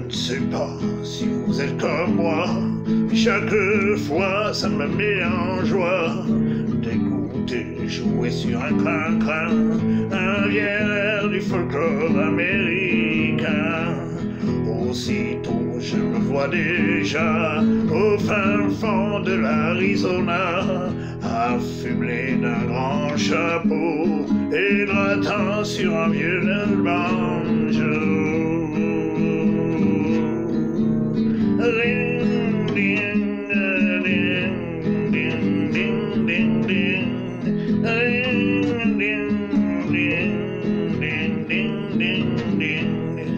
ne sais pas si vous êtes comme moi, mais chaque fois ça me met en joie d'écouter jouer sur un crin-crin un vieil air du folklore américain. Aussitôt je me vois déjà au fin fond de l'Arizona, affublé d'un grand chapeau et grattant sur un vieux banjo. Ring, ding, ding, ding, ding, ding, ding. Ring, ding, ding, ding, ding, ding, ding.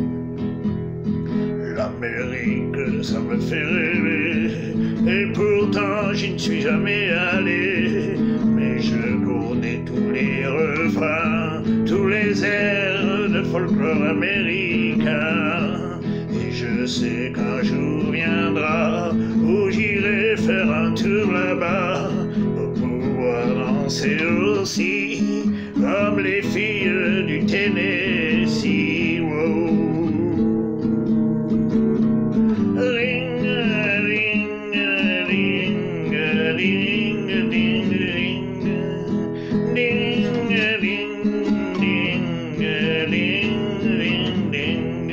L'Amérique, ça me fait rêver, et pourtant j'y ne suis jamais allé. Mais je connais tous les refrains, tous les airs de folklore américain. Et je sais qu'un jour viendra où j'irai faire un tour là-bas pour pouvoir danser aussi comme les filles du Tennessee. Wow. Ring, ring, ring, ding, ding, ding, ding, ding, ding, ding, ding.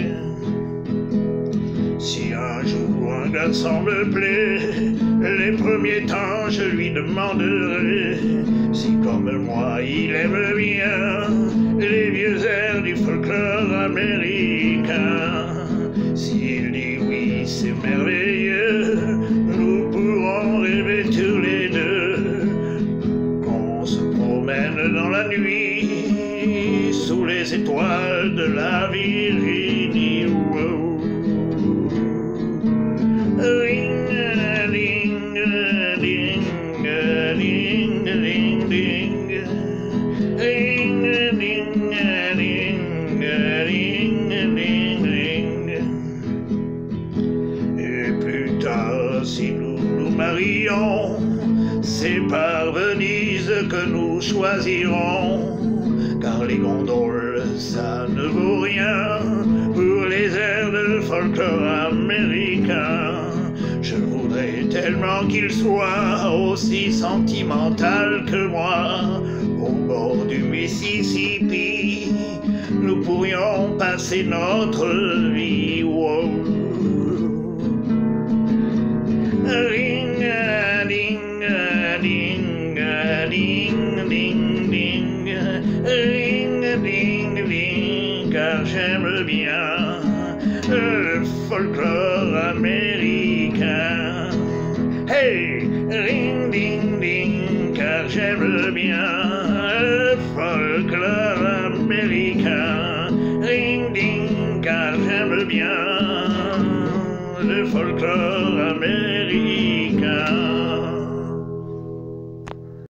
Si un jour un garçon me plaît, les premiers temps je lui demanderai si comme moi il aime bien les vieux airs du folklore américain. S'il dit oui, c'est merveilleux, nous pourrons rêver tous les deux qu'on se promène dans la nuit sous les étoiles de la Virginie. Wow. Ring, ding, ding, ding, ding, ding. Ring, ding, ding, ding, ding, ding. Et plus tard, si nous nous marions, c'est par Venise que nous choisirons, car les gondoles, ça ne vaut rien pour les airs de folklore américain. Je voudrais tellement qu'il soit aussi sentimental que moi. Au bord du Mississippi, nous pourrions passer notre vie. Wow. Ring, ding, ding, ding, ding, ding. Ring, ding, ding, car j'aime bien le folklore américain. Hey, ring, ding, ding, car j'aime bien le folklore américain. Ring, ding, car j'aime bien le folklore américain.